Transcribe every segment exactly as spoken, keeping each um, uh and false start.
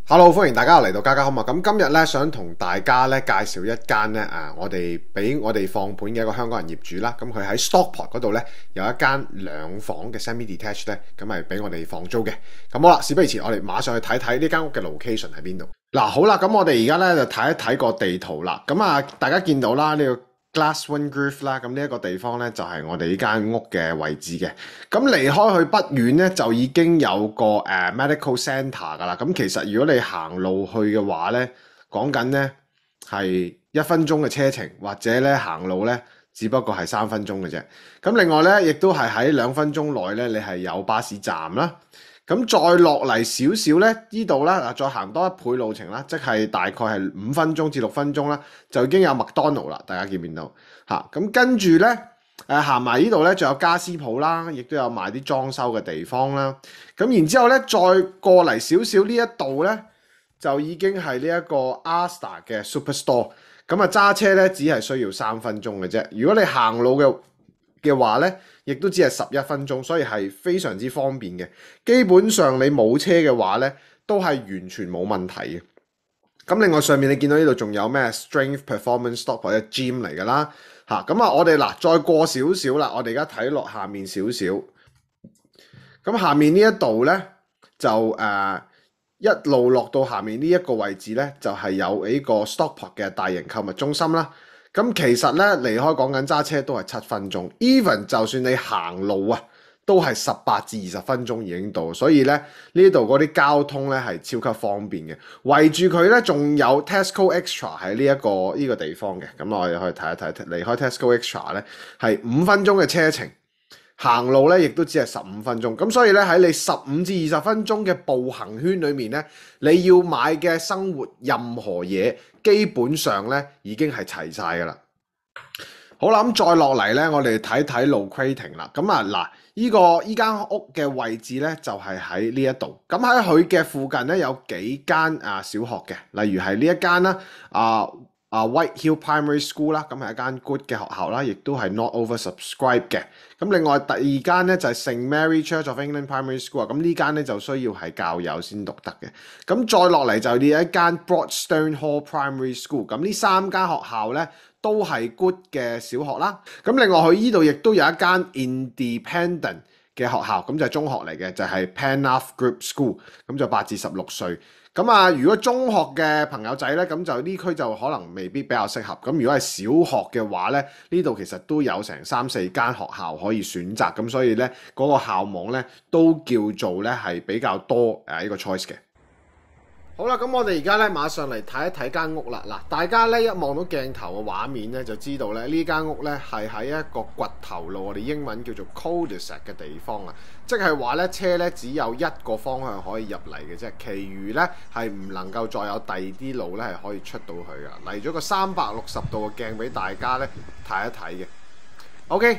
Hello，歡迎大家又嚟到家家好啊！咁今日咧想同大家咧介紹一間咧啊，我哋俾我哋放盤嘅一個香港人業主啦。咁佢喺 Stockport 嗰度咧有一間兩房嘅 semi-detached 咧，咁係俾我哋放租嘅。咁好啦，事不宜遲，我哋馬上去睇睇呢間屋嘅 location 喺邊度。嗱，好啦，咁我哋而家咧就睇一睇個地圖啦。咁啊，大家見到啦呢個 Glass Window Roof 啦，咁呢一個地方咧就係我哋呢間屋嘅位置嘅。咁離開佢不遠咧，就已經有個誒、uh, medical centre 噶啦。咁其實如果你行路去嘅話咧，講緊咧係一分鐘嘅車程，或者咧行路咧只不過係三分鐘嘅啫。咁另外咧，亦都係喺兩分鐘內咧，你係有巴士站啦。咁再落嚟少少咧，呢度啦，嗱再行多一倍路程啦，即係大概係五分鐘至六分鐘啦，就已經有麥當勞啦。大家見唔見到嚇？咁跟住咧，誒行埋呢度咧，仲有家私鋪啦，亦都有賣啲裝修嘅地方啦。咁然之後咧，再過嚟少少呢一度咧，就已經係呢一個 Asda 嘅 Superstore。咁啊揸車咧，只係需要三分鐘嘅啫。如果你行路嘅嘅話咧，亦都只係十一分鐘，所以係非常之方便嘅。基本上你冇車嘅話咧，都係完全冇問題嘅。咁另外上面你見到呢度仲有咩 Strength Performance Stop 或者 Gym 嚟㗎啦嚇。咁啊，我哋嗱再過少少啦，我哋而家睇落下面少少。咁下面呢一度咧就誒、呃、一路落到下面呢一個位置咧，就係、是、有呢個 Stockport 嘅大型購物中心啦。咁其實咧離開講緊揸車都係七分鐘 ，even 就算你行路啊，都係十八至二十分鐘已經到，所以咧呢度嗰啲交通咧係超級方便嘅。圍住佢咧仲有 Tesco Extra 喺呢一個呢、呢個地方嘅，咁我哋可以睇一睇。離開 Tesco Extra 咧係五分鐘嘅車程，行路咧亦都只係十五分鐘。咁所以咧喺你十五至二十分鐘嘅步行圈裏面咧，你要買嘅生活任何嘢，基本上咧已經係齊晒㗎啦。好啦，咁再落嚟咧，我哋睇睇 locating 啦。咁啊嗱，依、這個依間屋嘅位置咧就係喺呢一度。咁喺佢嘅附近咧有幾間啊小學嘅，例如係呢一間啦，啊啊 White Hill Primary School 啦，咁係一間 good 嘅學校啦，亦都係 not oversubscribed 嘅。咁另外第二間咧就係、是、Saint Mary Church of England Primary School 啊，咁呢間咧就需要係教友先讀得嘅。咁再落嚟就呢一間 Broadstone Hall Primary School， 咁呢三間學校咧都係 good 嘅小學啦。咁另外佢依度亦都有一間 Independent 嘅學校，咁就係中學嚟嘅，就係、是、Penarth Group School， 咁就八至十六歲。咁啊，如果中學嘅朋友仔咧，咁就呢區就可能未必比較適合。咁如果係小學嘅話咧，呢度其實都有成三四間學校可以選擇，咁所以咧嗰、那個校網咧都叫做咧係比較多誒呢個 choice 嘅。好啦，咁我哋而家咧馬上嚟睇一睇間屋啦。嗱，大家咧一望到鏡頭嘅畫面咧，就知道咧呢間屋咧係喺一個掘頭路，我哋英文叫做 cul-de-sac 嘅地方啊，即係話咧車咧只有一個方向可以入嚟嘅啫，其餘咧係唔能夠再有第二啲路咧係可以出到去噶。嚟咗個三百六十度嘅鏡俾大家咧睇一睇嘅。OK。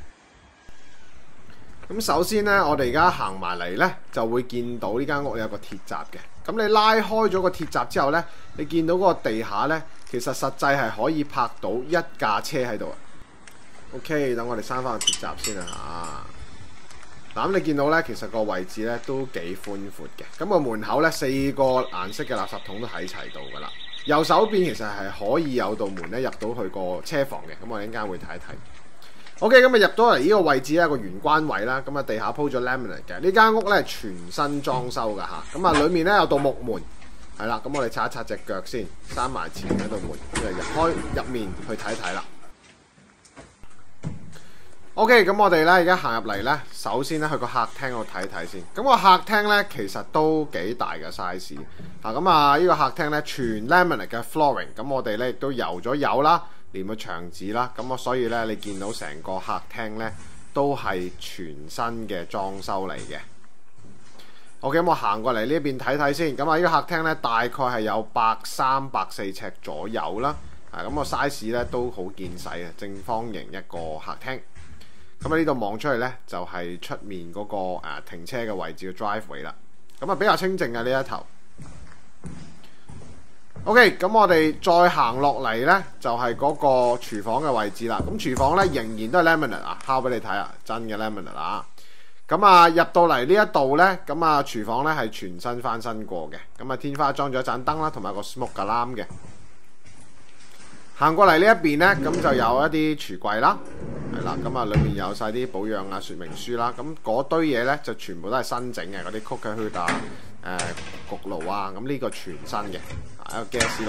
咁首先咧，我哋而家行埋嚟咧，就會見到呢間屋有個鐵閘嘅。咁你拉開咗個鐵閘之後咧，你見到嗰個地下咧，其實實際係可以泊到一架車喺度啊。OK， 等我哋閂翻個鐵閘先啊嚇。嗱，咁你見到咧，其實個位置咧都幾寬闊嘅。咁個門口咧，四個顏色嘅垃圾桶都喺齊度噶啦。右手邊其實係可以有道門咧入到去個車房嘅。咁我哋陣間會睇一睇。OK，咁啊入到嚟呢個位置咧，個玄關位啦，咁啊地下鋪咗 laminate 嘅。呢間屋咧全新裝修噶嚇，咁啊裡面咧有道木門，係啦，咁我哋擦一擦隻腳先，閂埋前嗰道門，咁啊入開入面去睇睇啦。OK，咁我哋咧而家行入嚟咧，首先咧去個客廳度睇睇先。咁個客廳咧其實都幾大嘅 size，啊咁啊呢個客廳咧全 laminate 嘅 flooring，咁我哋咧亦都油咗油啦。連個牆紙啦，咁我所以咧，你見到成個客廳咧都係全新嘅裝修嚟嘅。OK，咁我行過嚟呢邊睇睇先。咁啊，呢個客廳咧大概係有百三百四尺左右啦。啊，咁個 size 咧都好見細嘅，正方形一個客廳。咁啊，呢度望出去咧就係、是、出面嗰、那個、呃、停車嘅位置嘅 driveway 啦。咁啊，比較清靜嘅呢一頭。OK，咁我哋再行落嚟呢，就係、是、嗰個廚房嘅位置啦。咁廚房呢，仍然都係 laminate 啊，拋俾你睇啊，真嘅 laminate 啊。 咁啊入到嚟呢一度呢，咁啊廚房呢係全新翻新過嘅。咁啊天花裝咗一盞燈啦，同埋個 smoke alarm 嘅。行過嚟呢一邊呢，咁就有一啲櫥櫃啦，係啦，咁啊裏面有晒啲保養啊說明書啦。咁嗰堆嘢呢，就全部都係新整嘅，嗰啲 cooker hood 啊、誒焗爐啊，咁呢個全新嘅，一個 gas 爐。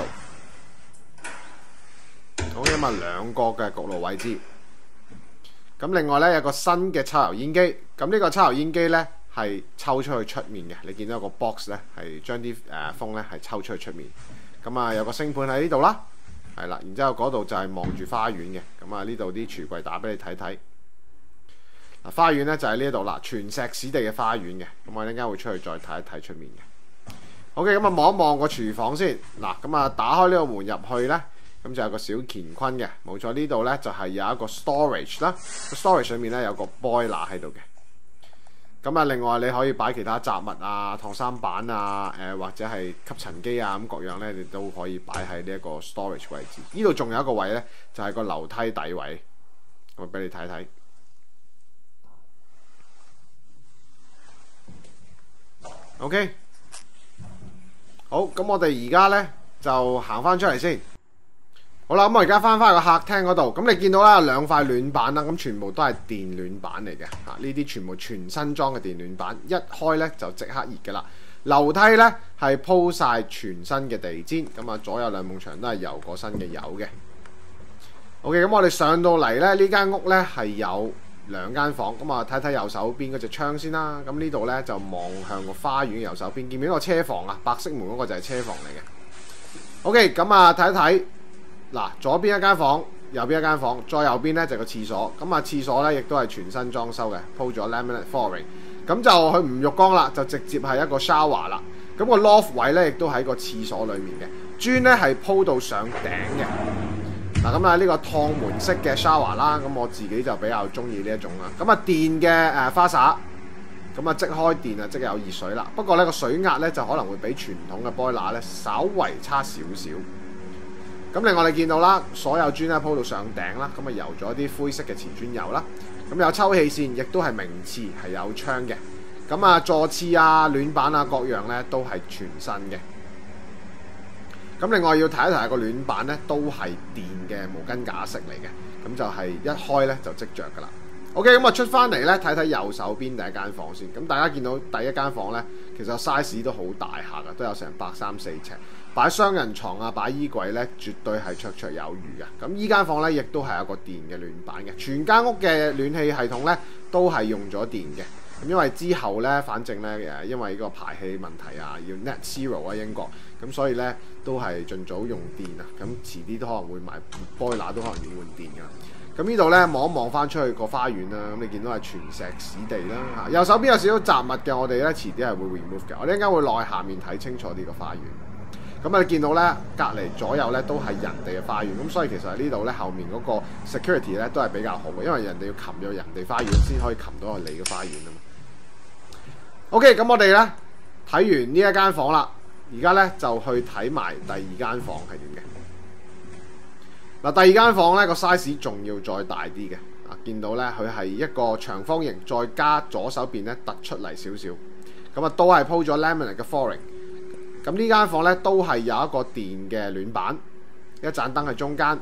好，因為兩個嘅焗爐位置。咁另外呢，有個新嘅抽油煙機，咁呢個抽油煙機呢，係抽出去出面嘅。你見到個 box 呢，係將啲誒風呢係抽出去出面。咁啊有個星盤喺呢度啦。係啦，然之後嗰度就係望住花園嘅，咁啊呢度啲櫥櫃打俾你睇睇。嗱，花園呢就喺呢度啦，全石屎地嘅花園嘅，咁我一陣間會出去再睇一睇出面嘅。OK，咁啊望一望個廚房先。嗱，咁啊打開呢個門入去呢，咁就有個小乾坤嘅，冇錯，呢度呢就係有一個 storage 啦，個 storage 上面呢有個 boiler 喺度嘅。咁啊，另外你可以擺其他雜物啊、燙衫板啊、誒、呃、或者係吸塵機啊咁各樣咧，你都可以擺喺呢一個 storage 位置。呢度仲有一個位咧，就係、是、個樓梯底位，我俾你睇睇。OK， 好，咁我哋而家咧就行翻出嚟先。好啦，咁我而家翻返去個客廳嗰度，咁你見到啦，兩塊暖板啦，咁全部都係電暖板嚟嘅，嚇呢啲全部全新裝嘅電暖板，一開呢就即刻熱嘅啦。樓梯呢係鋪晒全新嘅地氈，咁啊左右兩埲牆都係油過新嘅油嘅。OK，咁我哋上到嚟呢，呢間屋呢係有兩間房，咁啊睇睇右手邊嗰隻窗先啦。咁呢度呢就望向個花園右手邊，見唔見個車房啊？白色門嗰個就係車房嚟嘅。OK，咁啊睇一睇。嗱，左邊一間房，右邊一間房，再右邊呢就個廁所。咁啊，廁所呢亦都係全新裝修嘅，鋪咗 laminate flooring。咁就佢唔浴缸啦，就直接係一個 shower 啦。咁個 loft 位呢亦都喺個廁所裡面嘅，磚呢係鋪到上頂嘅。嗱，咁啊呢個趟門式嘅 shower 啦，咁我自己就比較中意呢一種啦。咁啊電嘅誒花灑，咁啊即開電啊即有熱水啦。不過呢個水壓呢就可能會比傳統嘅 boiler 呢稍為差少少。咁另外你見到啦，所有磚咧鋪到上頂啦，咁啊油咗啲灰色嘅瓷磚油啦，咁有抽氣扇，亦都係明廁，係有窗嘅。咁啊座廁啊、暖板啊各樣咧都係全新嘅。咁另外要提一提個暖板咧，都係電嘅毛巾架式嚟嘅，咁就係一開咧就即着噶啦。OK， 咁啊出翻嚟咧睇睇右手邊第一間房先。咁大家見到第一間房咧，其實 size 都好大下噶，都有成百三四尺。擺雙人床啊，擺衣櫃咧，絕對係綽綽有餘嘅。咁依間房咧，亦都係有個電嘅暖板嘅。全間屋嘅暖氣系統咧，都係用咗電嘅。咁因為之後咧，反正咧誒，因為呢個排氣問題啊，要 net zero 啊英國，咁所以咧都係盡早用電啊。咁遲啲都可能會買 boiler 都可能要換電㗎。咁呢度咧望一望翻出去個花園啦，咁你見到係全石屎地啦。右手邊有少少雜物嘅，我哋咧遲啲係會 remove 嘅。我哋一陣間會落去下面睇清楚呢個花園。咁啊，你見到咧，隔離左右咧都係人哋嘅花園，咁所以其實喺呢度咧後面嗰個 security 咧都係比較好嘅，因為人哋要擒咗人哋花園先可以擒到去你嘅花園啊嘛。OK，咁我哋咧睇完呢一間房啦，而家咧就去睇埋第二間房係點嘅。嗱，第二間房咧個 size 仲要再大啲嘅，啊，見到咧佢係一個長方形，再加左手邊咧突出嚟少少，咁啊都係鋪咗 laminate 嘅 flooring。咁呢間房咧都係有一個電嘅暖板，一盞燈喺中間，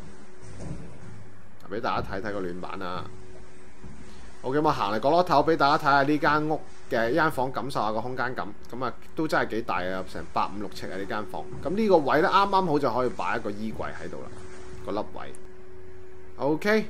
俾大家睇睇個暖板啊。好嘅，我行嚟角落頭俾大家睇下呢間屋嘅一間房，感受下個空間感。咁啊，都真係幾大啊，成百五六尺啊呢間房。咁呢個位咧啱啱好就可以擺一個衣櫃喺度啦，個凹位。OK，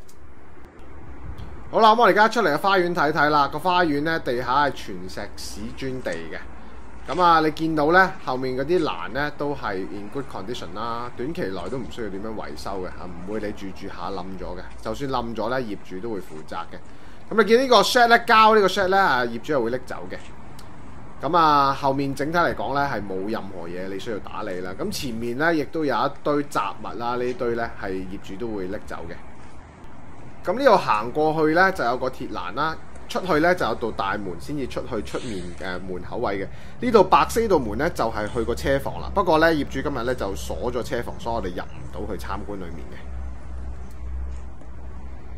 好啦，咁我哋而家出嚟嘅花園睇睇啦。個花園咧地下係全石屎磚地嘅。咁啊，你見到咧後面嗰啲欄咧都係 in good condition 啦，短期內都唔需要點樣維修嘅，嚇唔會你住住下冧咗嘅。就算冧咗咧，業主都會負責嘅。咁你見呢個 shed 咧，膠呢個 shed 咧，啊業主係會拎走嘅。咁啊，後面整體嚟講咧係冇任何嘢你需要打理啦。咁前面咧亦都有一堆雜物啦，呢堆咧係業主都會拎走嘅。咁呢度行過去咧就有個鐵欄啦。出去咧就有道大門先至出去出面嘅門口位嘅。呢度白色呢道門咧就係去個車房啦。不過咧業主今日咧就鎖咗車房，所以我哋入唔到去參觀裡面嘅。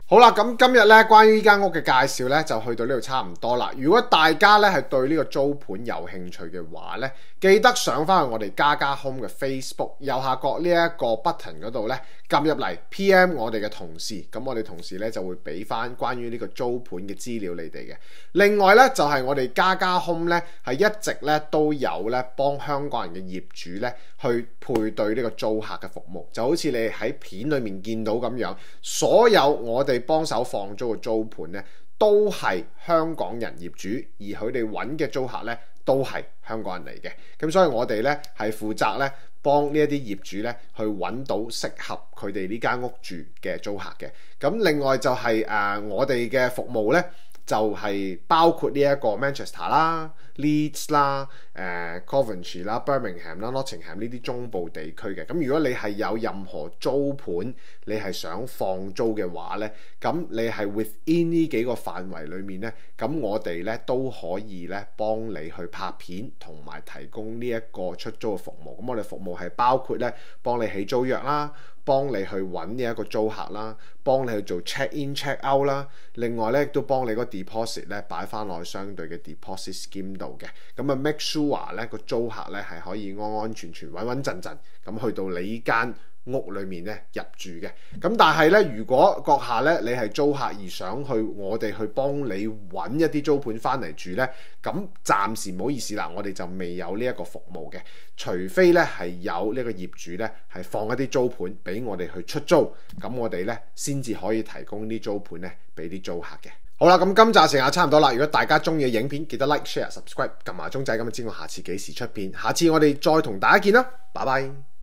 好啦，咁今日咧關於呢間屋嘅介紹咧就去到呢度差唔多啦。如果大家咧係對呢個租盤有興趣嘅話咧，記得上翻去我哋家家 Home 嘅 Facebook 右下角呢一個 button 嗰度咧，撳入嚟 P M 我哋嘅同事，咁我哋同事咧就會俾翻關於呢個租盤嘅資料你哋嘅。另外咧就係我哋家家 Home 咧係一直咧都有咧幫香港人嘅業主咧去配對呢個租客嘅服務，就好似你喺片裏面見到咁樣，所有我哋幫手放租嘅租盤咧，都係香港人業主，而佢哋揾嘅租客咧都係香港人嚟嘅。咁所以我哋咧係負責咧幫呢一啲業主咧去揾到適合佢哋呢間屋住嘅租客嘅。咁另外就係、是、誒、呃、我哋嘅服務咧，就係、是、包括呢一個 Manchester 啦、Leeds 啦、誒 Coventry 啦、Birmingham 啦、Nottingham 呢啲中部地區嘅。咁如果你係有任何租盤，你係想放租嘅話咧，咁你係 within 呢幾個範圍裡面咧，咁我哋咧都可以咧幫你去拍片同埋提供呢一個出租嘅服務。咁我哋服務係包括咧幫你起租約啦，幫你去揾呢一個租客啦，幫你去做 check in check out 啦，另外咧亦都幫你個 deposit 咧擺翻落去相對嘅 deposit scheme 度嘅，咁啊 make sure 咧個租客咧係可以安安全全穩穩陣陣咁去到你呢間屋裏面咧入住嘅。咁但係咧，如果閣下咧你係租客而想去我哋去幫你揾一啲租盤翻嚟住咧，咁暫時唔好意思啦，我哋就未有呢一個服務嘅，除非咧係有呢個業主咧係放一啲租盤俾我哋去出租，咁我哋咧先至可以提供啲租盤咧俾啲租客嘅。好啦，咁今集時間差唔多啦。如果大家中意嘅影片，記得 like、share、subscribe，撳埋鐘仔咁就知我下次幾時出片。下次我哋再同大家見啦，拜拜。